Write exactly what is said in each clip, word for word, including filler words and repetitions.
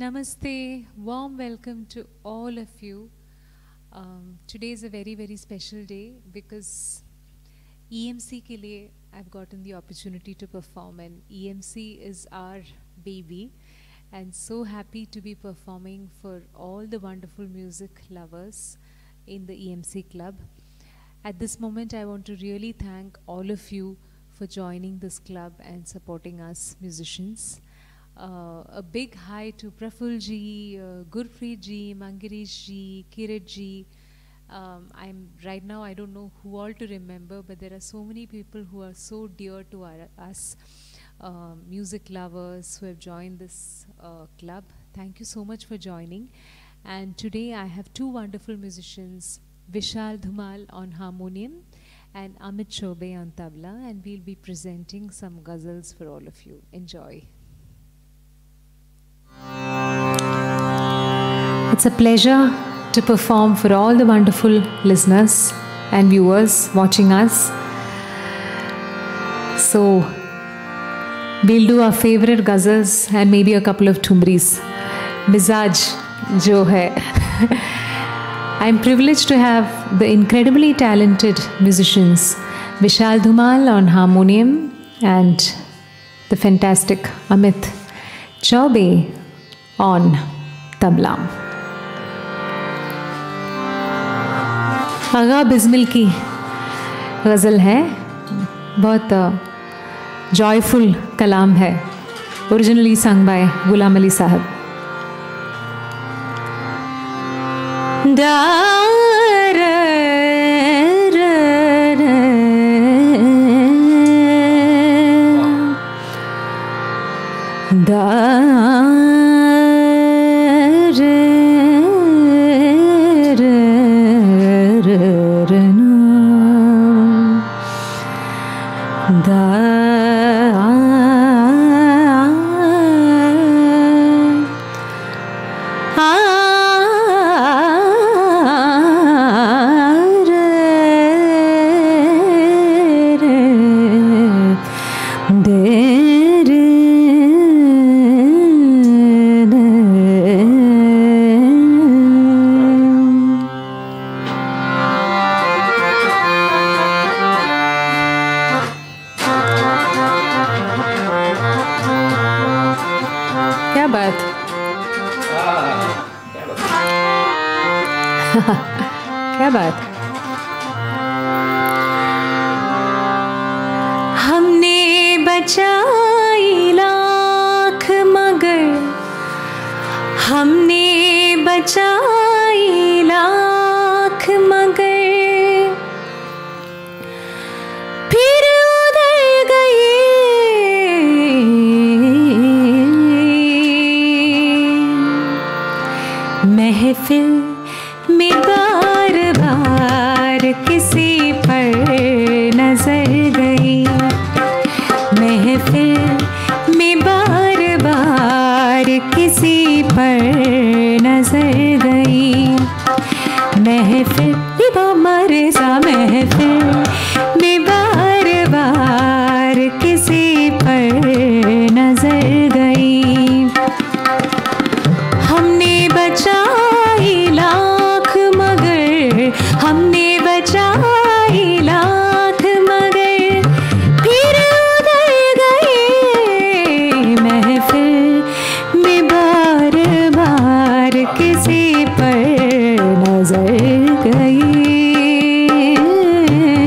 Namaste, warm welcome to all of you. Um, today is a very very special day because E M C ke liye I've gotten the opportunity to perform, and E M C is our baby, and so happy to be performing for all the wonderful music lovers in the E M C club. At this moment I want to really thank all of you for joining this club and supporting us musicians. Uh, a big hi to Praful ji, uh, Gurpreet ji, Mangirish ji, Kirit ji. Um, I'm right now I don't know who all to remember, but there are so many people who are so dear to our, us, uh, music lovers who have joined this uh, club. Thank you so much for joining. And today I have two wonderful musicians, Vishal Dhumal on harmonium and Amit Chobe on tabla, and we'll be presenting some ghazals for all of you. Enjoy. It's a pleasure to perform for all the wonderful listeners and viewers watching us. So, we'll do our favorite ghazals and maybe a couple of thumris. Mizaj jo hai. I'm privileged to have the incredibly talented musicians Vishal Dhumal on harmonium and the fantastic Amit Chobe on tabla. आगा बिस्मिल की गज़ल है, बहुत joyful कलाम है, originally sung by Ghulam Ali साहब. क्या बात. हमने बचाई लाख मगर हमने बचाई लाख मगर फिर उधर गए महफिल में बार बार किसी पर नजर गई. महफिल में बार बार किसी पर नजर गई. महफिल मरे सा महफिल में बार बार किसी पर नजर गई. हमने बचाई लाख मगर हमने बचाई लाख मगर फिर उधर गए. महफिल में बार बार किसी पर नजर गई.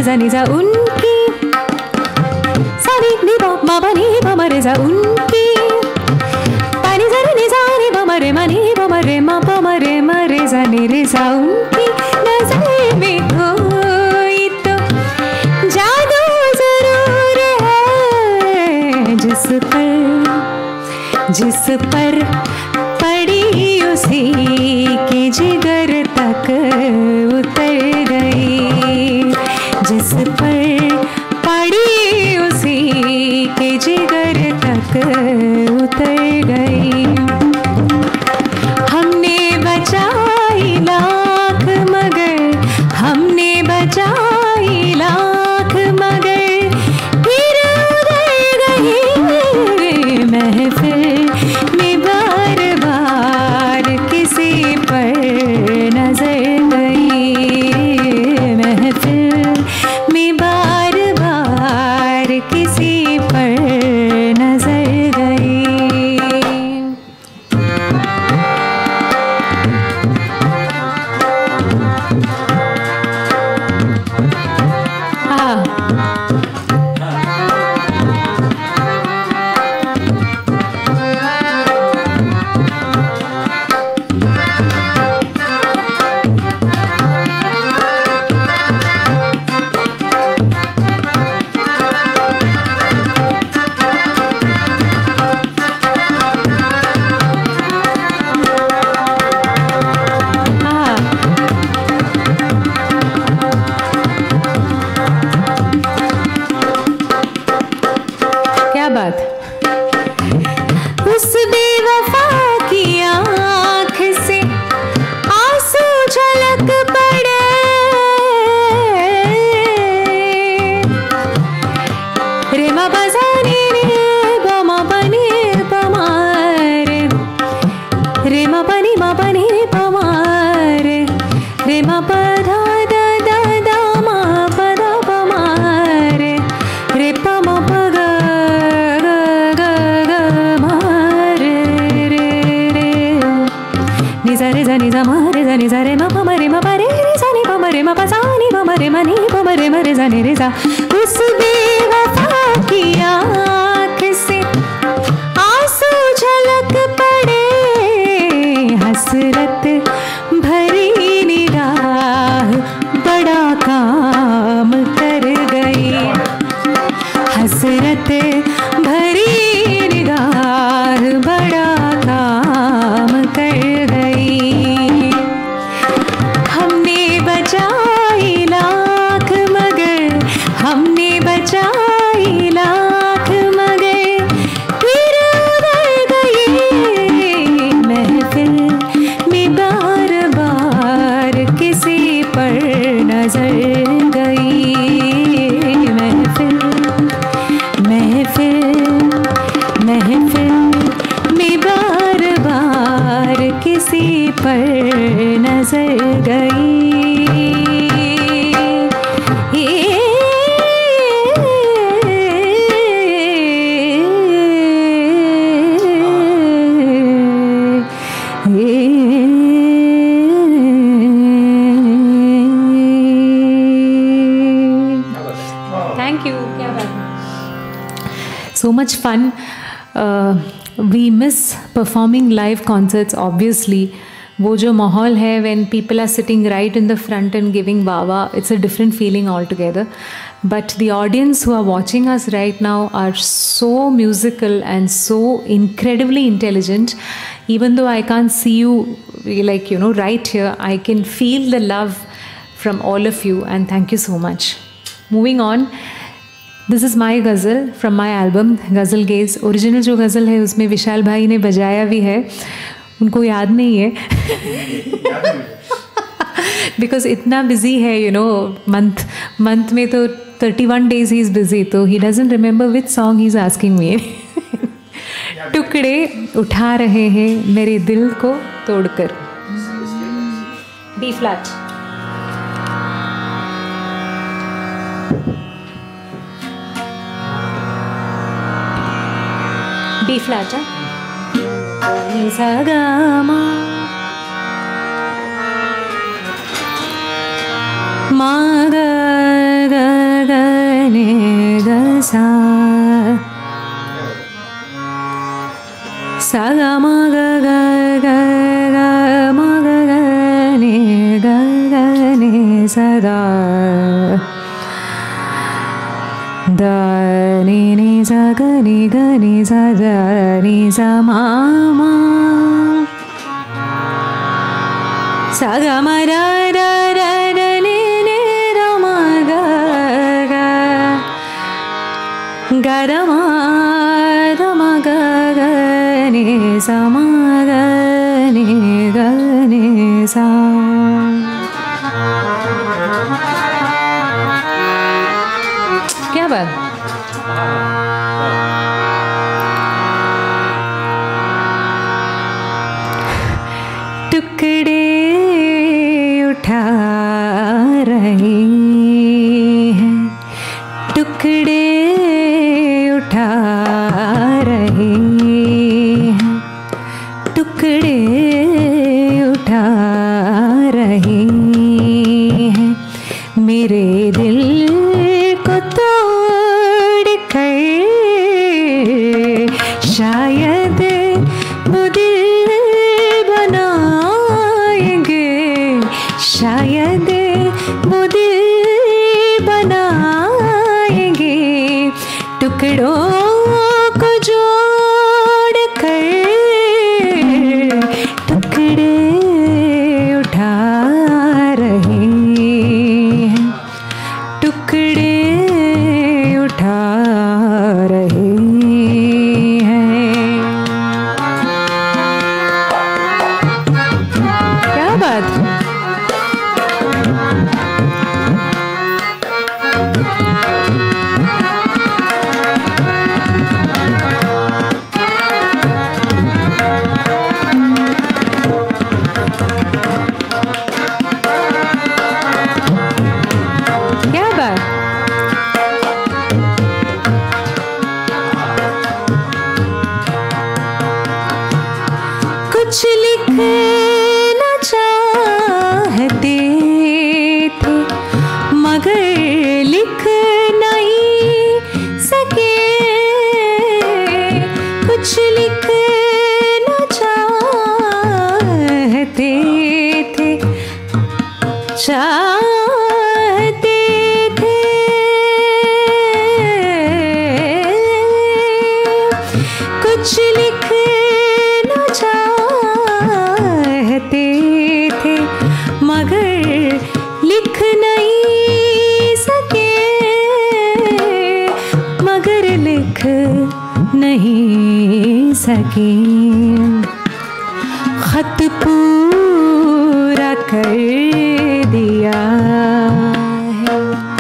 सा नि सा उनकी सा नि नि प म प नि प म रे सा उनकी पा नि सा रे नि सा नि प म रे म नि प म रे म प म रे म रे सा नि रे सा उनकी नजर में कोई तो जादू जरूर है जिस पर जिस पर पड़ी उसी के जिगर तक उतर गई जिस पर पड़ी उसी के जिगर तक उतर गई हमने बचाई लाख मगर हमने बचाई लाख मगर फिर उधर गई महफिल में बार बार किसी पर नजर गई महफिल में बार बार किसी पर नजर गई उस बेवफा की आँख से आंसू झलक पड़े रे मा बजा रे रे ब मा बनी ब मा रे रे मा बनी मा बनी ब मा रे रे मा प धा दा दा दा मा प दा प मा रे रे प मा प ग नि सा रे सा नि सा म रे सा नि सा रे म प म रे म प रे रे सा नि प म रे म प सा नि प म रे म नि प म रे म रे सा नि रे सा उस बेवफा की आँख से आंसू झलक पड़े हसरत भरी निगाह बड़ा काम कर गई हसरत भरी निगाह बड़ा काम कर गई हमने बचाई लाख मगर हमने बचाई लाख मगर फिर उधर गई महफिल में बार बार किसी पर नजर गई महफिल महफिल महफिल में बार बार किसी पर नजर गई थैंक यू क्या बात है so much fun uh, we miss performing live concerts obviously वो जो माहौल है when people are sitting right in the front and giving वावा it's a different feeling altogether but the audience who are watching us right now are so musical and so incredibly intelligent even though I can't see you like you know right here I can feel the love from all of you and thank you so much moving on this is my ghazal from my album ghazal gaze original जो गज़ल है उसमें विशाल भाई ने बजाया भी है उनको याद नहीं है बिकॉज इतना बिजी है यू नो मंथ मंथ में तो thirty one days he is busy तो he doesn't remember which song he is asking me टुकड़े उठा रहे हैं मेरे दिल को तोड़कर B flat B flat, huh? Sa ga ma ma ga ga सदा दा नि नि सा ग नि ग नि सा दा नि सा मा मा सा ग म रा रा रा रा नि नि र म ग ग ग र म र म ग ग नि सा म ग नि ग नि सा क्या बात टुकड़े उठा रहे हैं टुकड़े उठा रहे हैं टुकड़े उठा रहे हैं मेरे दिल को तोड़ कर शायद वो दिल बनाएंगे शायद वो दिल बनाएंगे टुकड़ों को जोड़ कर टुकड़े उठा रहे हैं टुकड़े उठा रहे हैं क्या बात क्या बात कुछ लिखना चाहते थे मगर लिख नहीं सके कुछ लिखना चाहते थे चाहते थे कुछ लिखना चाहते थे मगर लिख नहीं सके मगर लिख नहीं सके खत पूरा कर दिया है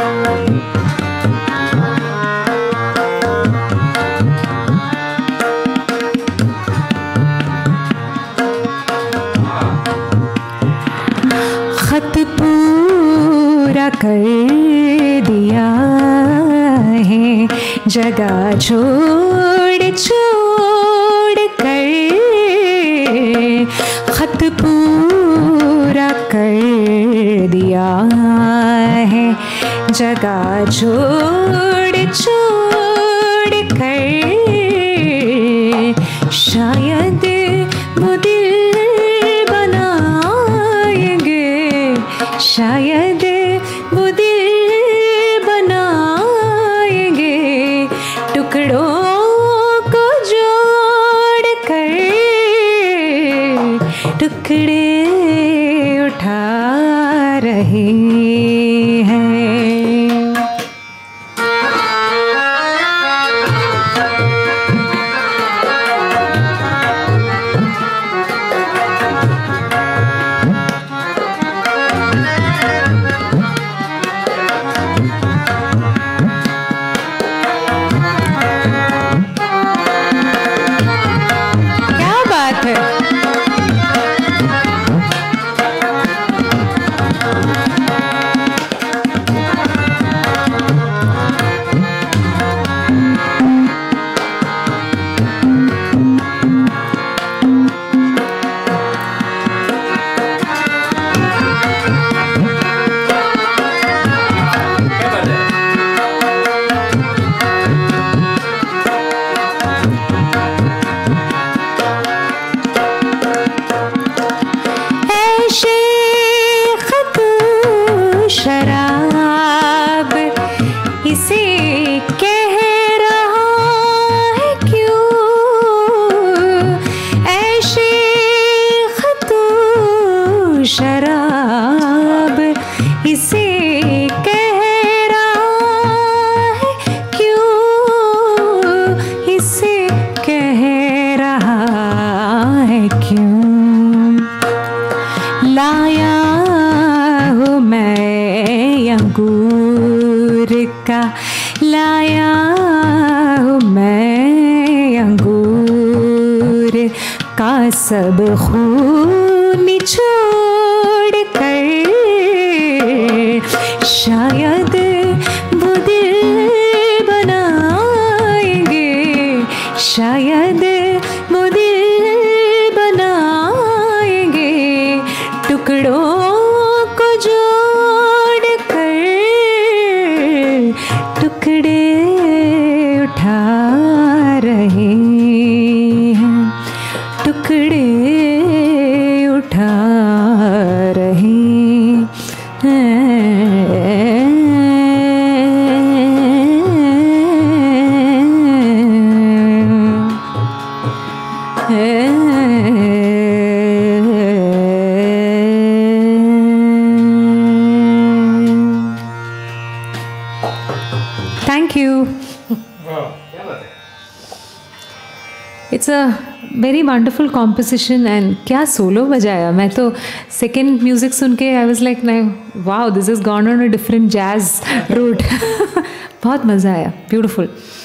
खत पूरा कर दिया है जगह छोड़ छोड़ कर खत पूरा कर दिया है जगह छोड़ छोड़ कर शायद वो दिल बनाएंगे शायद वो दिल बनाएंगे टुकड़ों को जोड़ कर टुकड़े उठा रहे हैं क्या बात है शराब इसे कह रहा है क्यों, इसे कह रहा है क्यों। लाया हूँ मैं अंगूर का, लाया हूँ मैं अंगूर का सब खून निचोड़ कर, शायद वो दिल बनाएंगे, शायद वो दिल बनाएंगे, टुकड़ों को जोड़ कर टुकड़े उठा रहे हैं, टुकड़े उठा रहे Thank you. It's a very wonderful composition and क्या सोलो बजाया। मैं तो second music सुन के I was like wow, this has gone on a different jazz route. बहुत मज़ा आया, beautiful.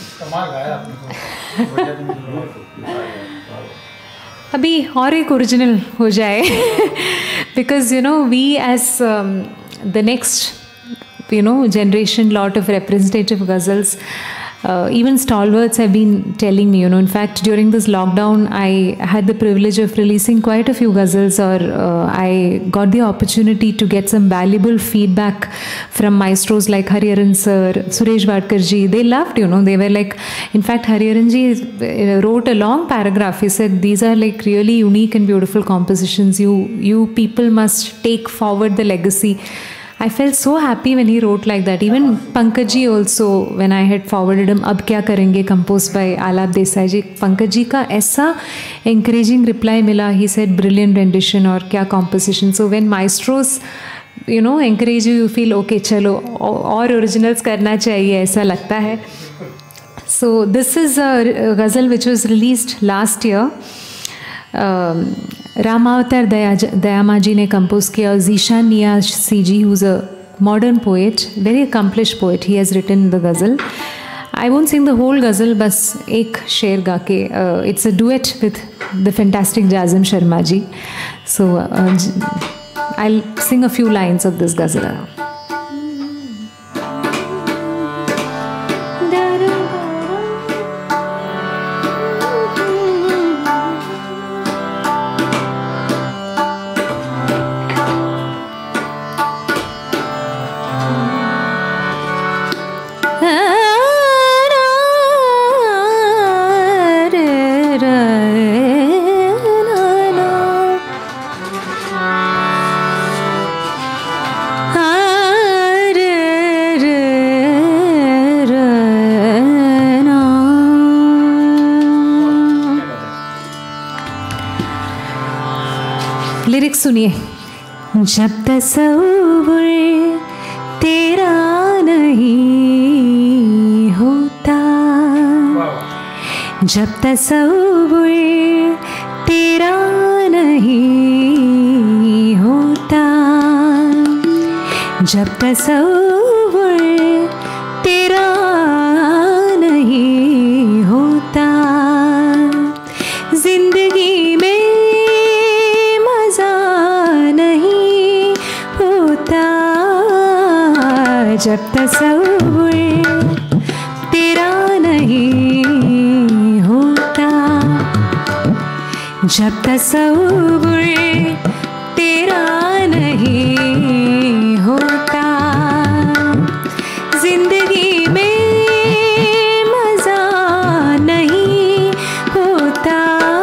अभी और एक ओरिजिनल हो जाए because you know we as um, the next you know generation, lot of representative ghazals, uh, even stalwarts have been telling me, you know, in fact during this lockdown I had the privilege of releasing quite a few ghazals, or uh, I got the opportunity to get some valuable feedback from maestros like Hariharan sir, Suresh Vadkar ji. They loved, you know, they were like, in fact Hariharan ji wrote a long paragraph. He said these are like really unique and beautiful compositions, you you people must take forward the legacy. I felt so happy when he wrote like that. Even Pankaj ji also, when I had forwarded him, अब क्या करेंगे, composed by Alap Desai ji, Pankaj ji का ऐसा encouraging reply मिला. He said brilliant rendition और क्या composition. So when maestros you know encourage you, you feel okay, चलो और originals करना चाहिए, ऐसा लगता है. So this is a ghazal which was released last year. Um, रामावतार दया दयामा जी ने कंपोज किया. जीशान नियासी जी, who's a modern poet, very accomplished poet, he has written the ghazal. I won't sing the whole ghazal, बस एक शेर गा के. uh, it's a duet with the fantastic Jazim Sharma ji. So uh, I'll sing a few lines of this ghazal. Lyrics सुनिए. जब तसव्वुर तेरा नहीं होता, जब तसव्वुर तेरा नहीं होता, जब तसव्वुर तेरा नहीं होता, जिंदगी में जब तसव्वुर तेरा नहीं होता, जब तसव्वुर तेरा नहीं होता, जिंदगी में मज़ा नहीं होता,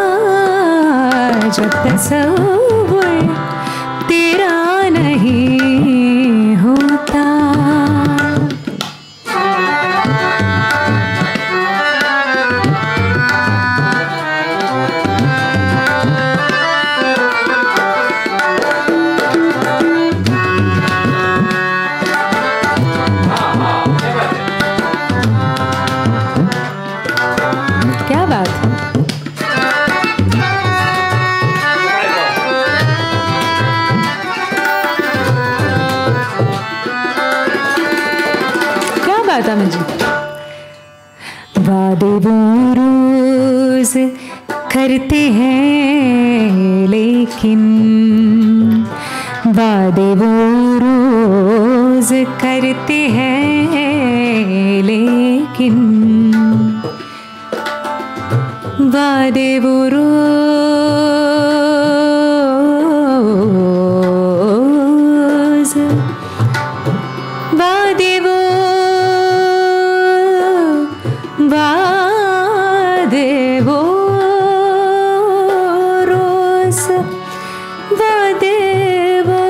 जब तसव्वुर तेरा नहीं होता. करते हैं लेकिन वादे वो रोज करते हैं लेकिन वादे वो रोज वादे वो वादे वो रोज वादे वो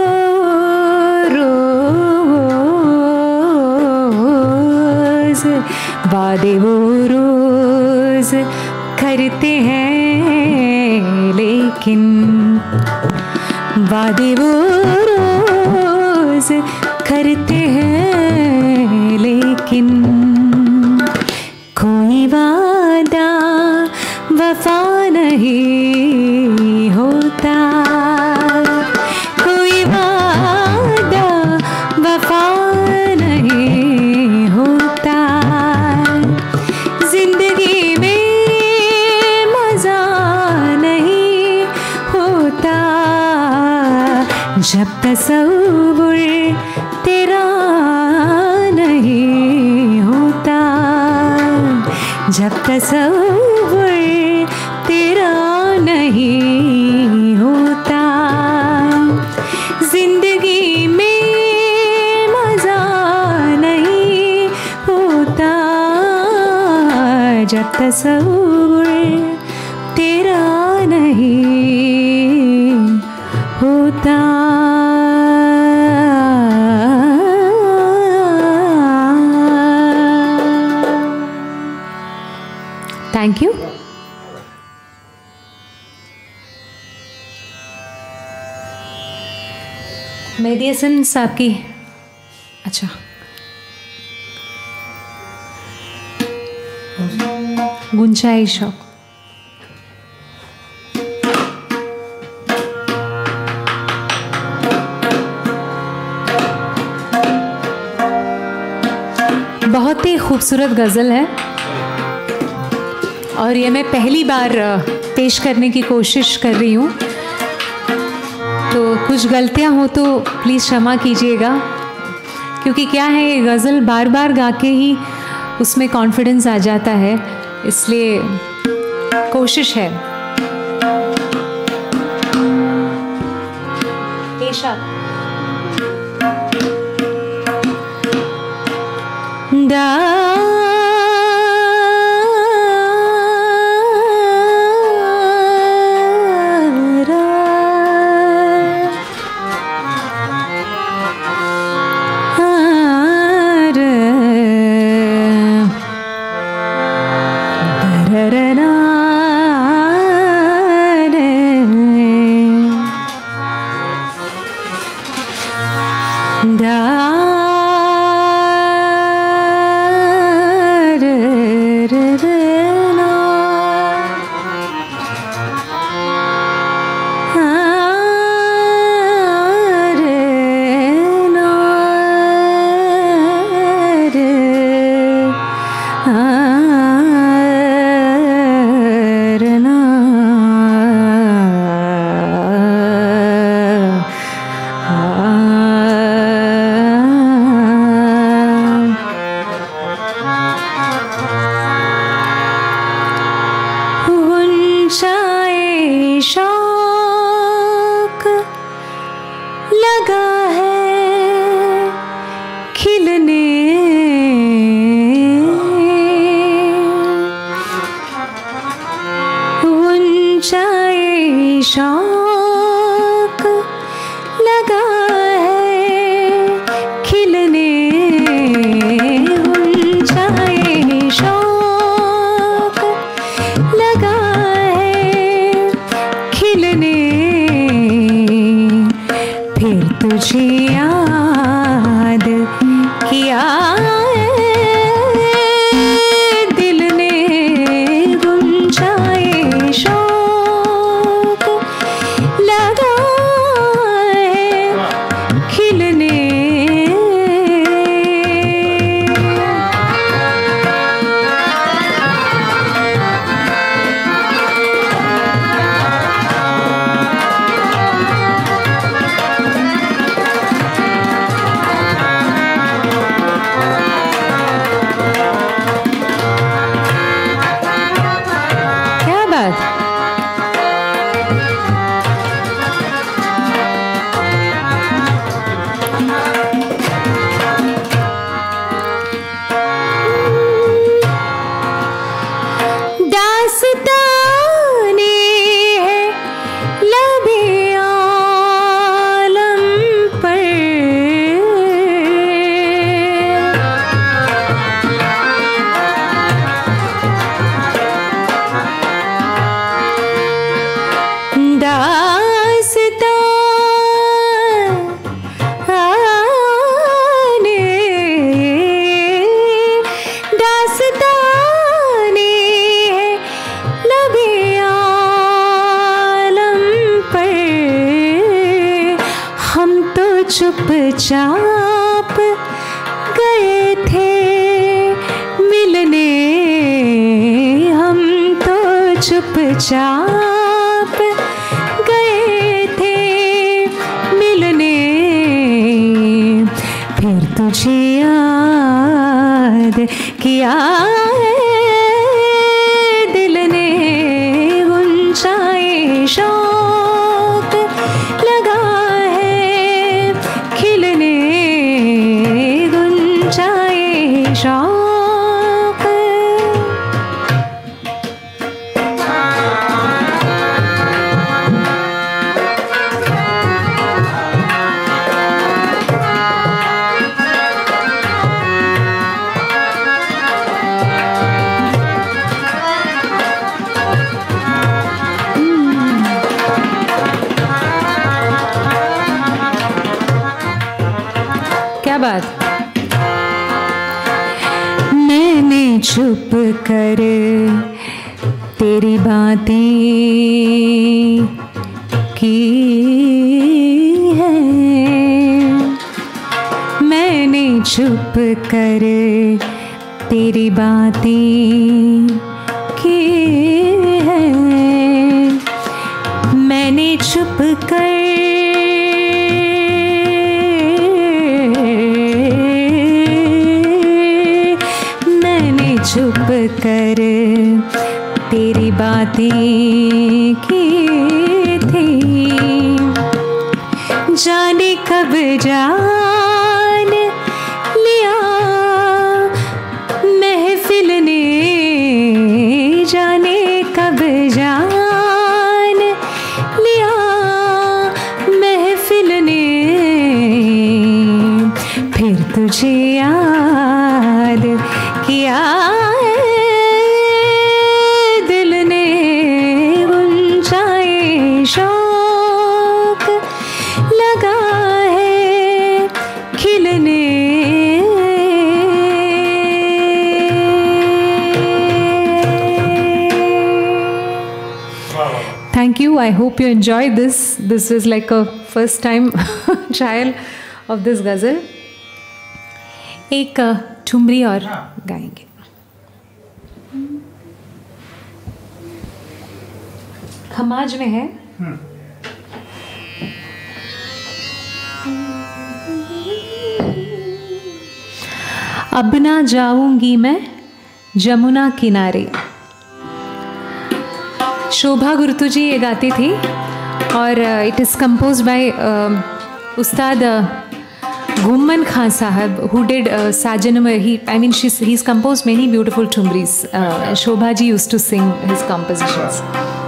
रोज वादे वो रोज करते हैं लेकिन वादे वो रोज करते हैं लेकिन कोई वादा वफा नहीं होता कोई वादा वफा नहीं होता जिंदगी में मज़ा नहीं होता जब तसव्वुर तेरा नहीं होता जब तसव्वुर तेरा नहीं होता जिंदगी में मज़ा नहीं होता जब तसव्वुर तेरा नहीं होता थैंक यू मेहदी हसन साहब की अच्छा गुंजाइश शौक बहुत ही खूबसूरत गज़ल है और ये मैं पहली बार पेश करने की कोशिश कर रही हूँ तो कुछ गलतियाँ हो तो प्लीज़ क्षमा कीजिएगा क्योंकि क्या है ये गज़ल बार बार गा के ही उसमें कॉन्फिडेंस आ जाता है इसलिए कोशिश है पेशा दा शौक लगा है खिलने गुंजाए शौक लगा है खिलने फिर तुझे याद किया दिल ने गुंजाए शौक चुपचाप गए थे मिलने, हम तो चुपचाप गए थे मिलने, फिर तुझे याद किया है दिल ने, गुंजाए शौक लगा है खिलने, गुंजाए शौक। क्या बात। मैंने छुप कर तेरी बातें की है, मैंने छुप कर तेरी बातें की है, मैंने छुप कर छुप कर तेरी बातें की थी, जाने कब जान लिया महफिल ने, जाने कब जान लिया महफिल ने, फिर तुझे याद किया है दिल ने, गुंजाए शौक लगा है खिलने। Thank you. I hope you enjoyed this. This is like a first time trial of this ghazal. एक ठुमरी और गाएंगे। खमाज में है। अब ना जाऊंगी मैं जमुना किनारे। शोभा गुर्तु जी ये गाती थी और it is composed by Ustad Ghumman Khan Sahab, who did uh, Sajanam. He, I mean, she's, he's composed many beautiful thumris. Uh, Shobha ji used to sing his compositions.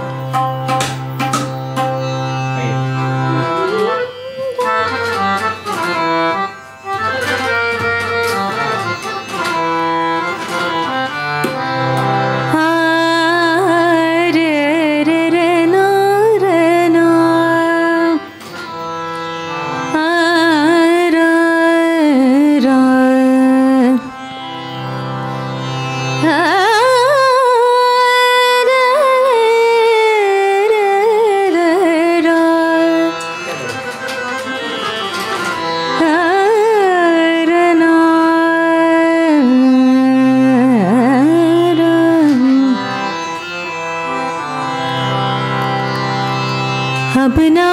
अब ना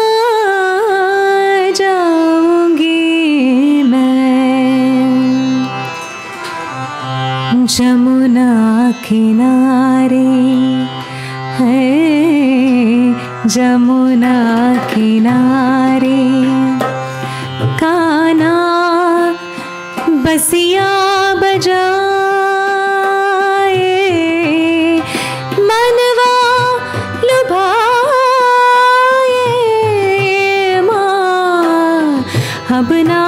जाऊंगी मैं जमुना किनारे, है जमुना किनारे, काना बसिया बजाए, मनवा लुभाए माँ, अब ना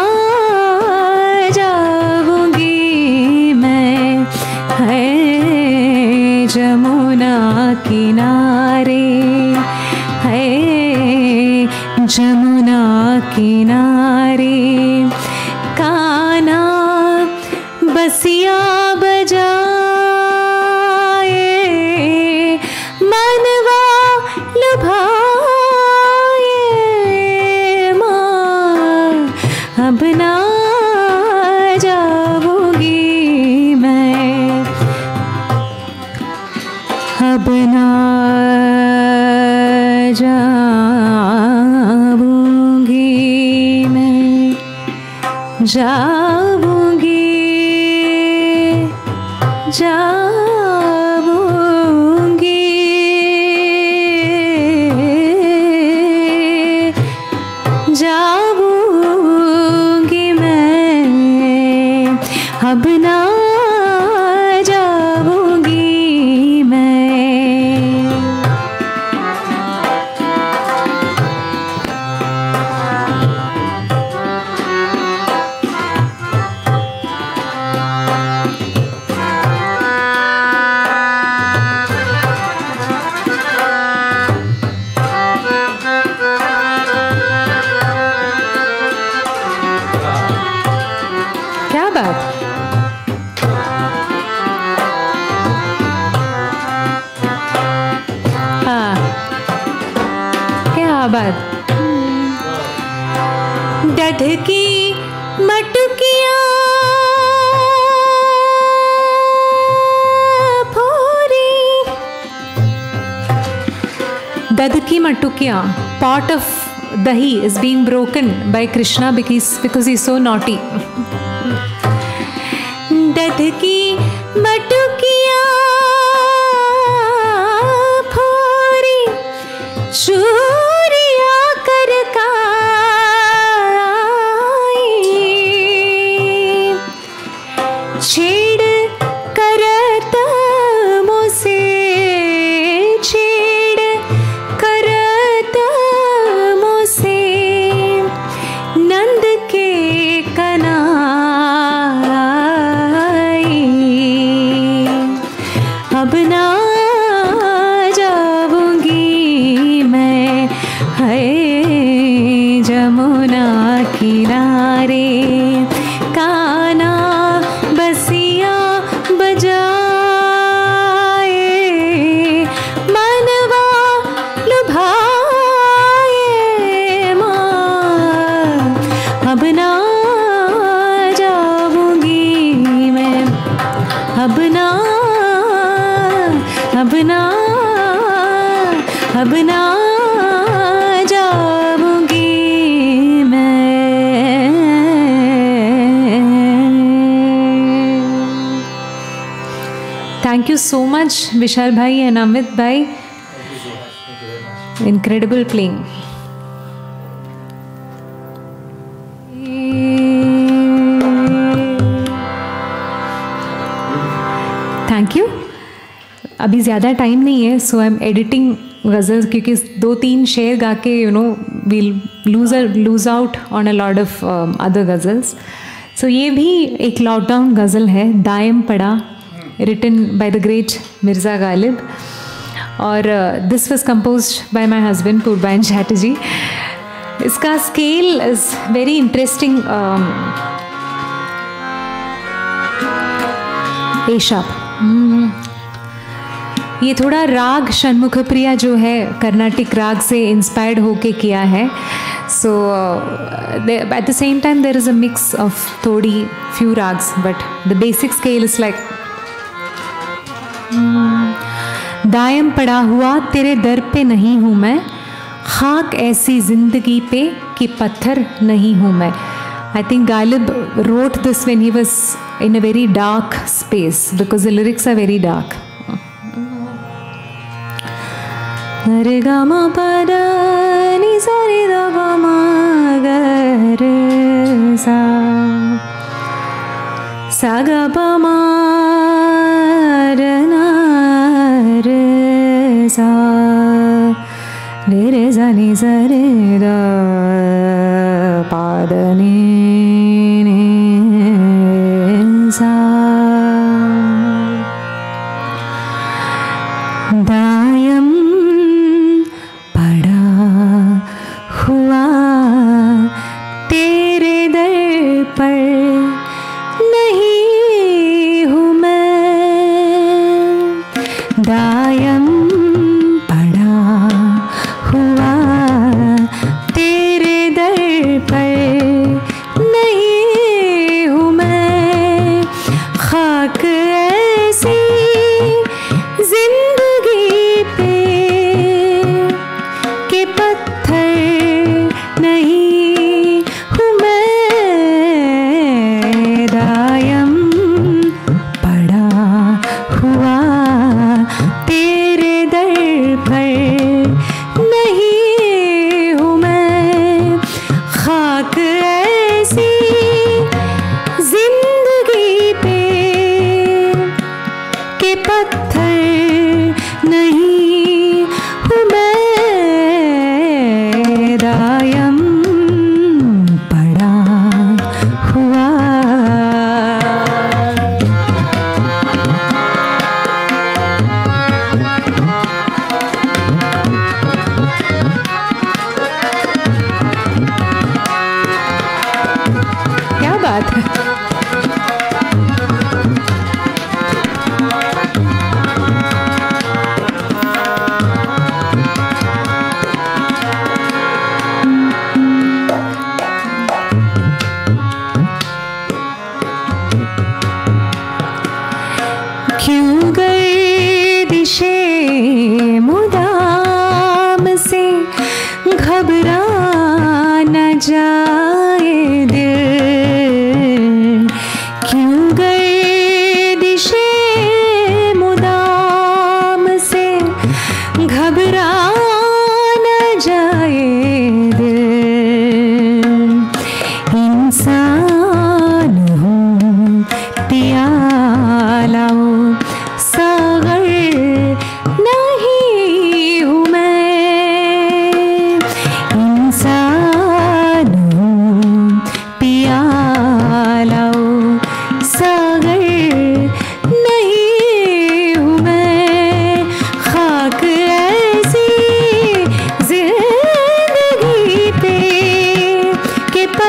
जाऊंगी मैं, है जमुना किनारे, है जमुना किनारे, काना बसिया बजाए, मनवा लुभाए माँ, अब ना जाऊंगी मैं, अब ना जाऊंगी मैं, जाऊंगी जाऊंगी जाऊंगी मैं, अब ना जाऊंगी मैं। क्या बात, हाँ क्या बात। दध की मटकियाँ फोरी, दध की मटुकियाँ, pot of dahi is being broken by Krishna because because he's so naughty. दध की मटुकियाँ फोरी, चूरिया कर काई, छेड़ करत मुझसे, छेड़ करत मुझसे, नंद के कनाई, अब ना जाऊंगी मैं, है जमुना किनारे, काना बसिया बजाए, मनवा लुभाए माँ, अब ना जाऊंगी मैं, अब ना अब ना अब ना जाऊंगी मैं। Thank you so much Vishal भाई एंड अमित भाई, इनक्रेडिबल प्लेइंग। Thank you. अभी ज़्यादा टाइम नहीं है, सो आई एम एडिटिंग गज़ल्स, क्योंकि दो तीन शेर गा के you know we'll lose lose out on a lot of other ghazals. So ये भी एक लॉकडाउन गज़ल है, दायम पड़ा, written by the great Mirza Ghalib, और this was composed by my husband Purbayan Chatterjee. इसका scale is very interesting. Esha, ये थोड़ा राग षणमुख प्रिया जो है कर्नाटिक राग से इंस्पायर्ड होके किया है। So at the same time there is a mix of थोड़ी few raags, but the basic scale is like दायम पड़ा हुआ तेरे दर पे नहीं हूँ मैं, खाक ऐसी जिंदगी पे कि पत्थर नहीं हूँ मैं। I think Galib wrote this when he was in a very dark space because the lyrics are very dark. Re ga ma pa da ni sa re da pa ma ga re sa, sa ga pa ma re na re sa, re re sa ni sa re da pa da ni ni sa। दायम पड़ा हुआ तेरे दर पर नहीं हूँ मैं, दायम पड़ा हुआ तेरे दर पर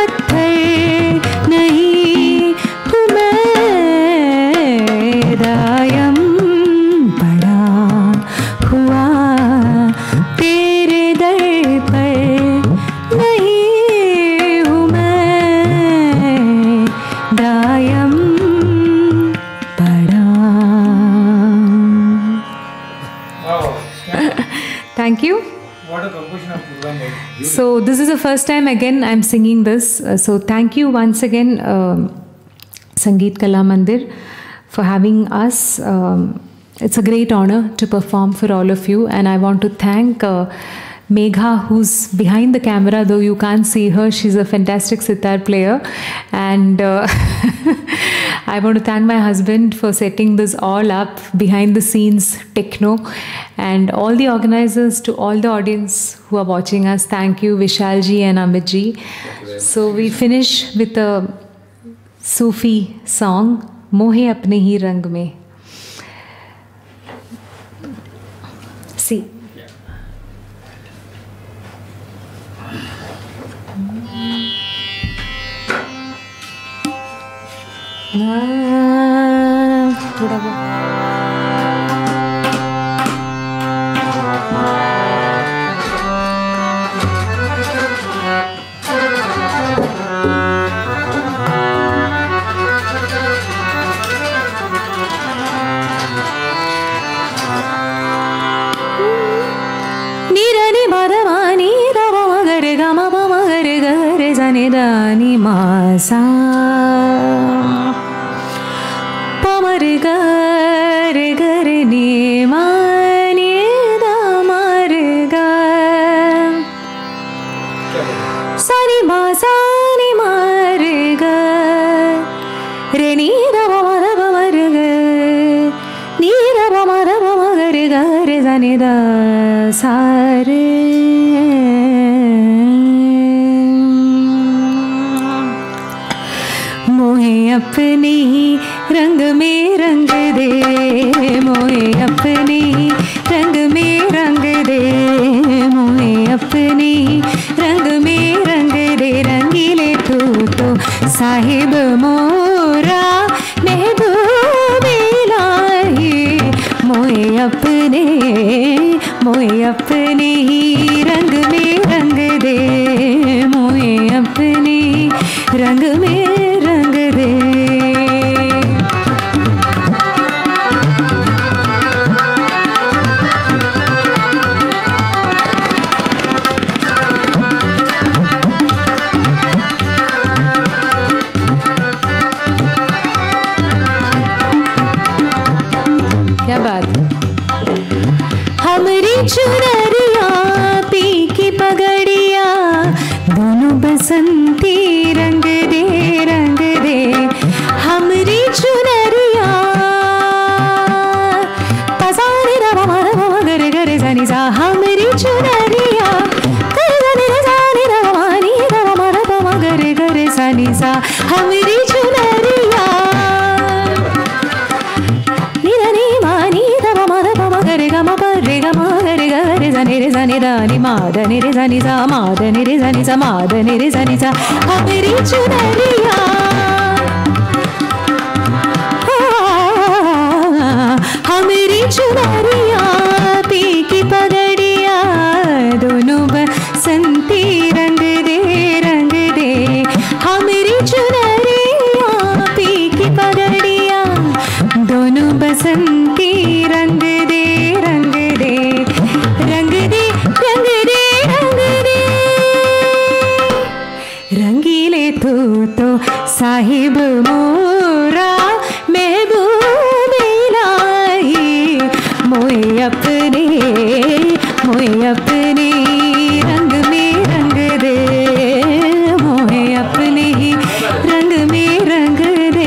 पत्थर नहीं हूँ मैं, दायम पड़ा हुआ तेरे दर पर नहीं हूँ मैं, दायम पड़ा। Thank you. What a composition of Purva. So this is the first time again I'm singing this. Uh, so thank you once again, um Sangeet Kala Mandir, for having us. Um, it's a great honor to perform for all of you, and I want to thank uh, Megha, who's behind the camera, though you can't see her. She's a fantastic sitar player, and uh, I want to thank my husband for setting this all up, behind the scenes techno, and all the organizers, to all the audience who are watching us. Thank you, Vishalji and Amitji. So we finish with a Sufi song, Mohe Apne Hi Rang Mein. See. थोड़ा नीरनी मदवानी दव मगर गम मगर गर जने दानी मासा पमर गर गर नी मानी दमर गर सानी मासा नी मर गर रे नी दव मर मर गर नी दव मर मगर गर जने दा सारे मोहे अपने ही रंग में रंग दे, मोहे अपने ही रंग में रंग दे, मोहे अपने ही रंग में रंग दे, रंगीले तू तो साहिब मोरा महबूब इलाही, मोहे अपने मोहे अपने ही रंग में रंग दे, मोहे अपने ही रंग में रंग दे। क्या बात। हमरी चुनरिया पी की पगड़िया, दोनों बसंती रंग दे रंग दे, हमरी चुनरिया पसारे रवा रवा गर गर जनी सा, हमरी चुनरिया कर जनी जानी रवा नी रवा रवा गर गर जनी सा, हमरी चुनरिया निरनी मानी रवा रवा गर गम पर रे गम गर गर जनी रे जनी दानी मादनी रे जनी सा, मादनी रे जनी सा, मादनी रे जनी सा, हमरी चुनरिया हमरी चुनरिया पी की पगड़िया, दोनों बसंती रंग दे रंग दे, हमरी चुनरिया पी की पगड़िया, दोनों बसंती रंग दे रंग दे, रंग दे रंग दे रंग दे, रंगीले तू तो साहिब मोरा महबूब इलाही, मोहे अपने मोहे अपने रंग में रंग दे, मोहे अपने ही रंग में रंग दे।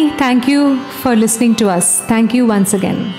everybody, thank you for listening to us. Thank you once again.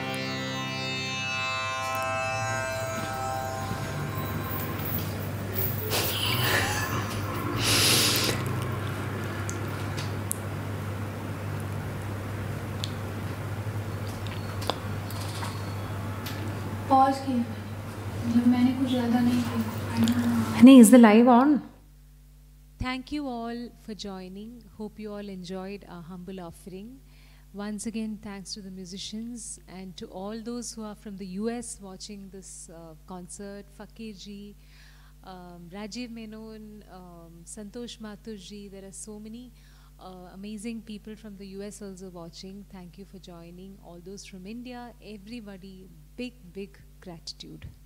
Pause किया मतलब मैंने कुछ ज़्यादा नहीं किया. Honey, is the live on? Thank you all for joining. Hope you all enjoyed our humble offering. Once again, thanks to the musicians and to all those who are from the U S watching this uh, concert. Fakir ji, um, Rajiv Menon, um, Santosh Mathur ji. There are so many uh, amazing people from the U S also watching. Thank you for joining. All those from India, everybody, big, big gratitude.